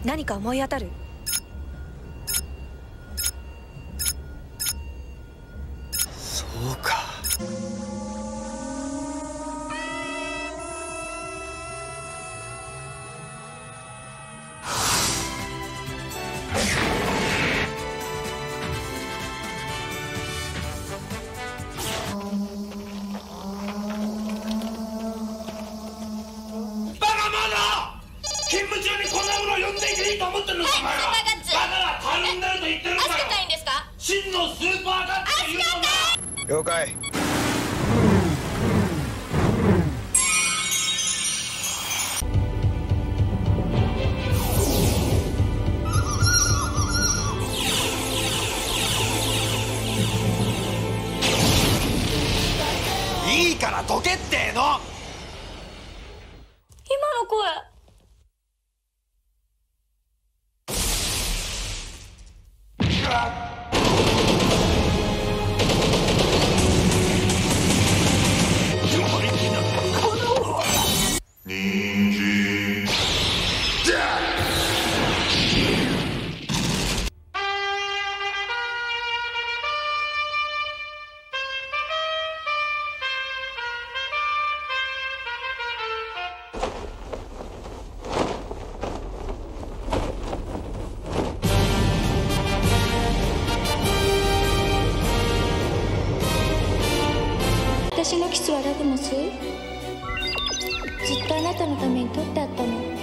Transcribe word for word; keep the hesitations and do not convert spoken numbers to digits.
何か思い当たる？ そうか。 勤務中にこんなものを呼んでいていいと思ってるのか、お前は。バカがたるんでると言ってるんだよ。 アスカたいんですか？ 真のスーパーガッツというのが。 了解。いいからどけってえの。 今の声。私のキスはラグモス？ずっとあなたのために取ってあったの。